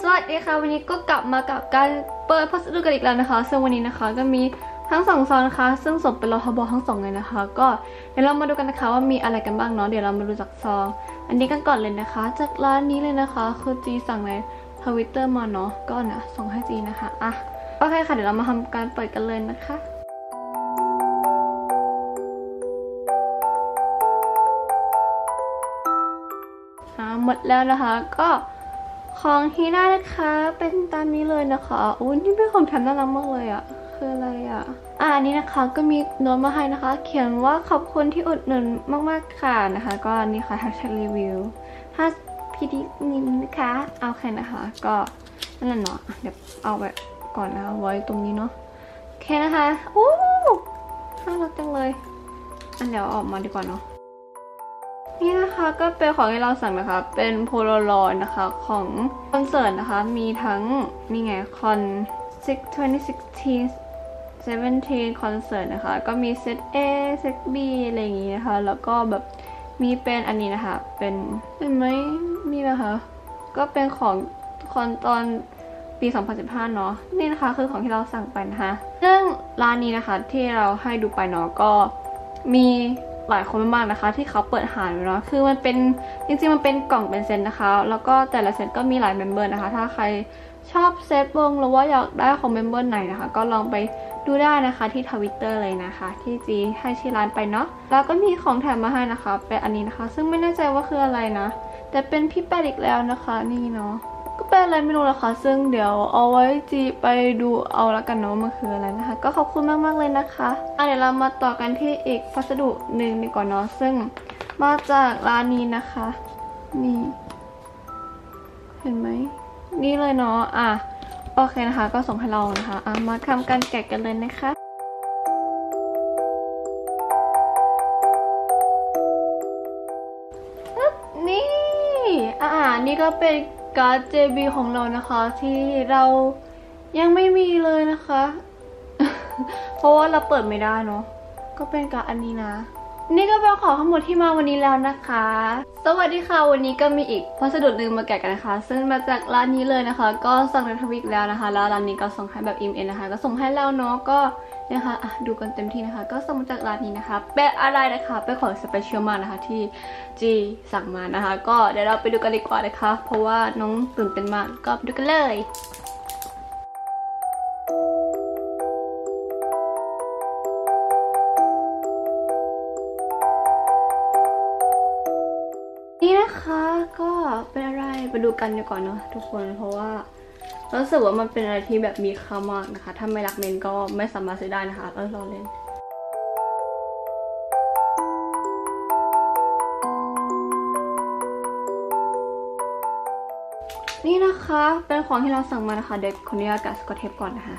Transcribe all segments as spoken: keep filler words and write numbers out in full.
สวัสดีค่ะวันนี้ก็กลับมากับการเปิดพัสดุกันอีกแล้วนะคะซึ่งวันนี้นะคะก็มีทั้งสองซองนะคะซึ่งส่งเป็นรทบทั้งสองเลยนะคะก็เดี๋ยวเรามาดูกันนะคะว่ามีอะไรกันบ้างเนาะเดี๋ยวเรามาดูจากซองอันนี้กันก่อนเลยนะคะจากร้านนี้เลยนะคะคือจีสั่งในทวิตเตอร์มาเนาะก็เนี่ยส่งให้จีนะคะอ่ะโอเคค่ะเดี๋ยวเรามาทำการเปิดกันเลยนะคะหมดแล้วนะคะก็ของที่ได้นะคะเป็นตามนี้เลยนะคะอุ้ยนี่เป็นของแถมน่ารักมากเลยอะคืออะไรอะอ่าอันนี้นะคะก็มีโน้ตมาให้นะคะ เขียนว่าขอบคุณที่อุดหนุนมากๆค่ะนะคะก็นี่ค่ะแฮชแท็กรีวิวถ้าพีดีนี้นะคะเอาแค่นะคะก็นั่นแหละเนาะเดี๋ยวเอาแบบก่อนนะคะไว้ตรงนี้เนาะโอเคนะคะโอ้น่ารักจังเลยอันเดี๋ยวออกมาดีกว่าเนาะนี่นะคะก็เป็นของที่เราสั่งนะคะเป็นโพลารอยด์นะคะของคอนเสิร์ตนะคะมีทั้งนี่ไงคอนสิบ ยี่สิบหก สิบเจ็ดคอนเสิร์ตนะคะก็มีเซต A เซต B อะไรอย่างงี้นะคะแล้วก็แบบมีเป็นอันนี้นะคะเป็นเห็นไหมมีนะคะก็เป็นของคอนตอนปีสองพันสิบห้าเนาะนี่นะคะคือของที่เราสั่งไปนะคะซึ่งร้านนี้นะคะที่เราให้ดูไปเนาะก็มีหลายคนมากๆนะคะที่เขาเปิดหาอยู่เนาะคือมันเป็นจริงๆมันเป็นกล่องเป็นเซตนะคะแล้วก็แต่ละเซตก็มีหลายเมมเบอร์นะคะถ้าใครชอบเซตวงหรือว่าอยากได้ของเมมเบอร์ไหนนะคะก็ลองไปดูได้นะคะที่ทวิตเตอร์เลยนะคะที่จีให้ชื่อร้านไปเนาะแล้วก็มีของแถมมาให้นะคะเป็นอันนี้นะคะซึ่งไม่แน่ใจว่าคืออะไรนะแต่เป็นพี่แปดอีกแล้วนะคะนี่เนาะก็เป็นอะไรไม่รู้นะคะซึ่งเดี๋ยวเอาไว้จีไปดูเอาละกันเนาะมันคืออะไรนะคะก็ขอบคุณมากๆเลยนะคะอ่ะเดี๋ยวเรามาต่อกันที่อีกพัสดุหนึ่งดีกว่าเนาะซึ่งมาจากร้านนี้นะคะนี่เห็นไหมนี่เลยเนาะอ่ะโอเคนะคะก็ส่งให้เรานะคะอ่ะมาทำการแกะกันเลยนะคะนี่อ่ะนี่ก็เป็นการ์ด เจ บี ของเรานะคะที่เรายังไม่มีเลยนะคะ เพราะว่าเราเปิดไม่ได้เนาะก็เป็นการ์ดอันนี้นะนี่ก็เป็นของทั้งหมดที่มาวันนี้แล้วนะคะสวัสดีค่ะวันนี้ก็มีอีกพัสดุหนึ่งมาแกะกันนะคะซึ่งมาจากร้านนี้เลยนะคะก็สั่งในทวิตแล้วนะคะแล้วร้านนี้ก็ส่งให้แบบอิมเอ็นนะคะก็ส่งให้แล้วเนาะก็นะคะอ่ะดูกันเต็มที่นะคะก็ส่งมาจากร้านนี้นะคะเป็นอะไรนะคะเป็นของสเปเชียลมากนะคะที่จีสั่งมานะคะก็เดี๋ยวเราไปดูกันดีกว่านะคะเพราะว่าน้องตื่นเต้นมากก็ไปดูกันเลยนี่นะคะก็เป็นอะไรไปดูกันดีกว่าเนาะทุกคนเพราะว่ารู้สึกว่ามันเป็นอะไรที่แบบมีค่ามากนะคะถ้าไม่รักเมนก็ไม่สามารถซื้อได้นะคะเออรอเล่นนี่นะคะเป็นของที่เราสั่งมานะคะเด็กคนนี้กับสกอตเทปก่อนนะคะ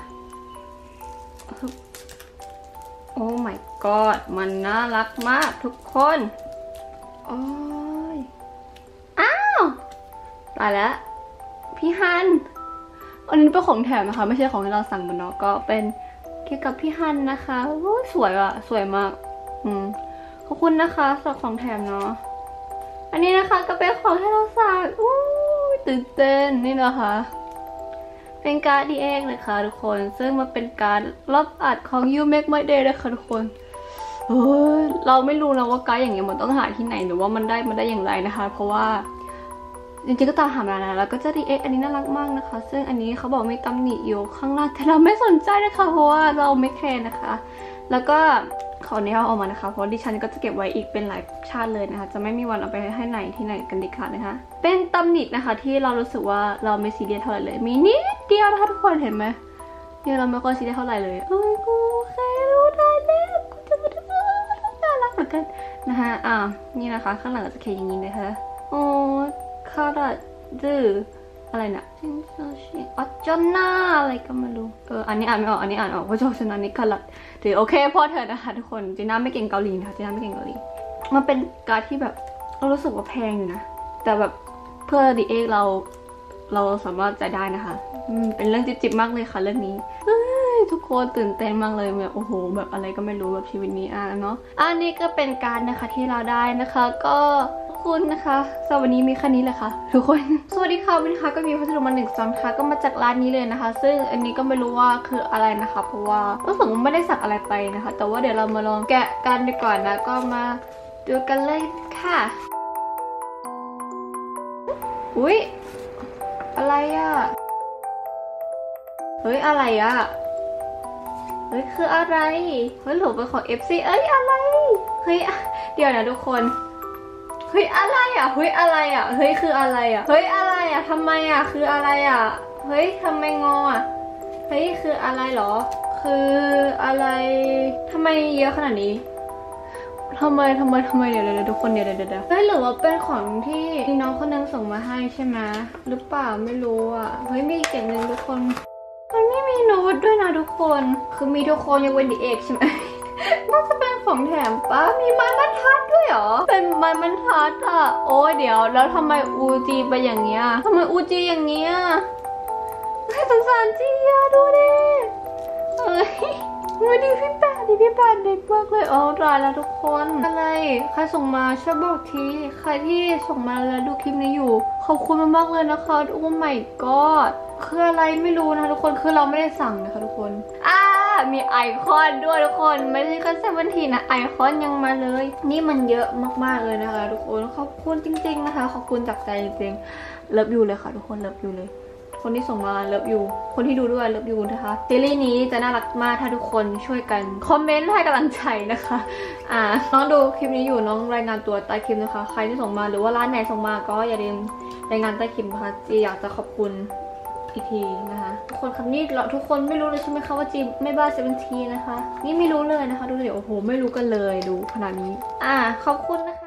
โอ้ my god มันน่ารักมากทุกคนโอ้ยอ้าวตายแล้วพี่ฮันอันนี้เป็นของแถมนะคะไม่ใช่ของที่เราสั่งมาเนาะก็เป็นเกี่ยวกับพี่ฮันนะคะโอ้ยสวยอะสวยมากอืมขอบคุณนะคะสำหรับของแถมเนาะอันนี้นะคะก็เป็นของที่เราสั่งอู้ตื่นเต้นนี่นะคะเป็นการ์ดดีเอ็กเลยค่ะทุกคนซึ่งมันเป็นการรอบอัดของ You Make My Day เลยค่ะทุกคนเฮ้ยเราไม่รู้นะว่าการ์ดอย่างเงี้ยมันต้องหาที่ไหนหรือว่ามันได้มันได้อย่างไรนะคะเพราะว่าจริงๆก็ตามหามาแล้วแล้วก็จะดีเอ็กอันนี้น่ารักมากนะคะซึ่งอันนี้เขาบอกมีตำหนิอยู่ข้างล่างแต่เราไม่สนใจนะคะเพราะว่าเราไม่แคร์นะคะแล้วก็ขอนี้เอาออกมานะคะเพราะดิฉันก็จะเก็บไว้อีกเป็นหลายชาติเลยนะคะจะไม่มีวันเอาไปให้ไหนที่ไหนกันดีค่ะนะคะเป็นตำหนินะคะที่เรารู้สึกว่าเราไม่ซีเรียสเท่าไหร่เลยมีนิดเดียวนะคะทุกคนเห็นไหมเนี่ยเราไม่ค่อยซีเรียสเท่าไหร่เลยเอ้ยกูแค่รู้ได้แล้วกูจะมาทำอะไรน่ารักเหมือนกันนะคะอ่านี่นะคะข้างหลังจะเขียนอย่างนี้นะคะโอ้คาราดื้ออะไรนะจินโซชิอัจจนาอะไรก็ไม่รู้เอออันนี้อ่านไม่ออกอันนี้อ่านออกเพราะฉะนั้นนี่คาราถือโอเคพอเถอะนะคะทุกคนจีน่าไม่เก่งเกาหลีนะคะจีน่าไม่เก่งเกาหลีมันเป็นการ์ดที่แบบเรารู้สึกว่าแพงอยู่นะแต่แบบเพื่อดีเอ็กเราเราสามารถจ่ายได้นะคะเป็นเรื่องจิบๆมากเลยค่ะเรื่องนี้ทุกคนตื่นเต้นมากเลยแบบโอ้โหแบบอะไรก็ไม่รู้แบบชีวิตนี้อ่ะเนาะอันนี้ก็เป็นการ์ดนะคะที่เราได้นะคะก็ขคุณนะคะสำหรับวันนี้มีแค่นี้แหละค่ะทุกคนสวัสดีค่ะวันนี้ค่ะก็มีพัสดุมาหนึ่งซองค่ะก็มาจากร้านนี้เลยนะคะซึ่งอันนี้ก็ไม่รู้ว่าคืออะไรนะคะเพราะว่ารู้สึกว่าไม่ได้สั่งอะไรไปนะคะแต่ว่าเดี๋ยวเรามาลองแกะกันดีกว่านะก็มาดูกันเลยค่ะอุ๊ยอะไรอ่ะเฮ้ยอะไรอ่ะเฮ้ยคืออะไรเฮ้ยหรือเป็นของ เอฟ ซี เอ้ยอะไรเฮ้ยเดี๋ยวนะทุกคนเฮ้ยอะไรอ่ะเฮ้ยอะไรอ่ะเฮ้ยคืออะไรอ่ะเฮ้ยอะไรอ่ะทำไมอ่ะคืออะไรอ่ะเฮ้ยทำไมงออ่ะเฮ้ยคืออะไรหรอคืออะไรทำไมเยอะขนาดนี้ทำไมทำไมทำไมเดี๋ยวเดี๋ยวทุกคนเดี๋ยวเดี๋ยวเดี๋ยวเฮ้ยหรือว่าเป็นของที่น้องคนนึงส่งมาให้ใช่ไหมหรือเปล่าไม่รู้อ่ะเฮ้ยมีอีกอย่างหนึ่งทุกคนมันไม่มีโน้ตด้วยนะทุกคนคือมีทุกคนยังเว้นดิเอกใช่ไหม น่าจะเป็นของแถมป้ามีไม้บรรทัดด้วยเหรอเป็นไม้บรรทัดอ่ะโอ้ยเดี๋ยวแล้วทำไมอูจีไปอย่างเงี้ยทำไมอูจีอย่างเงี้ยสงสารจีอะดูดิเอ้ยไม่ดีพี่แปดดิพี่แปดเด็กมากเลยอ๋อตายแล้วทุกคนอะไรใครส่งมาช่วยบอกทีใครที่ส่งมาแล้วดูคลิปนี้อยู่ขอบคุณมากๆเลยนะคะโอ้ my god คืออะไรไม่รู้นะทุกคนคือเราไม่ได้สั่งนะคะทุกคนอ่ามีไอคอนด้วยทุกคนไม่ใช่แค่เซเว่นทีนะไอคอนยังมาเลยนี่มันเยอะมากๆเลยนะคะทุกคนขอบคุณจริงๆนะคะขอบคุณจากใจจริงๆเลิฟยูเลยค่ะทุกคนเลิฟยูเลยคนที่ส่งมาเลิฟยูคนที่ดูด้วยเลิฟยูนะคะซีรีส์นี้จะน่ารักมากถ้าทุกคนช่วยกันคอมเมนต์ให้กำลังใจนะคะอ่าน้องดูคลิปนี้อยู่น้องรายงานตัวใต้คลิปนะคะใครที่ส่งมาหรือว่าร้านไหนส่งมาก็อย่าลืมรายงานใต้คลิปนะคะจีอยากจะขอบคุณอีกทีนะคะทุกคนคำนี้เราทุกคนไม่รู้เลยใช่ไหมคะว่าจีไม่บ้าเซเว่นทีนะคะนี่ไม่รู้เลยนะคะดูเดี๋ยวโอ้โหไม่รู้กันเลยดูขนาดนี้อ่าขอบคุณนะคะ